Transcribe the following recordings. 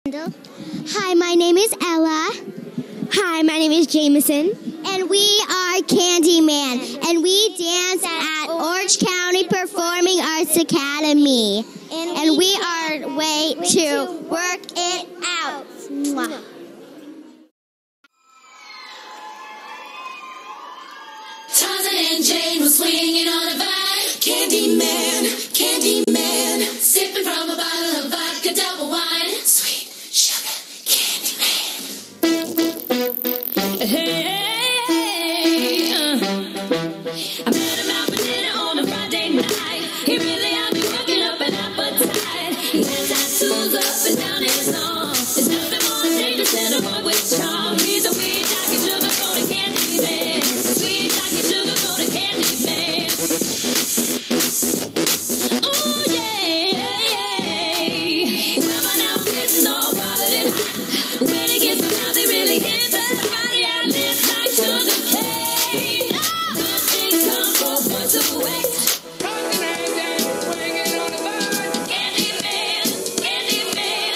Hi, my name is Ella. Hi, my name is Jameson. And we are Candyman. And we dance at Orange County Performing Arts Academy. And we are way to work it out. Mwah. Tarzan and Jane were swinging on a vine. Candyman, Candyman, sipping from a bottle of vodka double wine. Sweet sugar Candyman. Hey, I met him out for dinner on a Friday night. He really had me working up an appetite. He has tattoos up and down his arm. There's nothing more dangerous than a boy with charm. He's a weed jockey, sugar-coated Candyman. Sweet jockey, sugar-coated Candyman. Oh yeah, well by now it's all bothered and hot. When he gets around, they really hit the body and it's like sugar cane. Good things come for once away. Candyman, Candyman,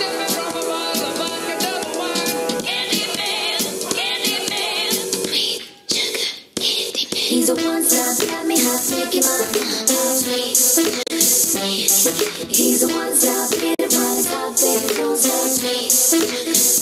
Candyman, Candyman, sweet sugar Candyman. He's a one-stop, got me hot, making my sweet, sweet. He's a one-stop, get it right, stop, baby, don't stop, sweet.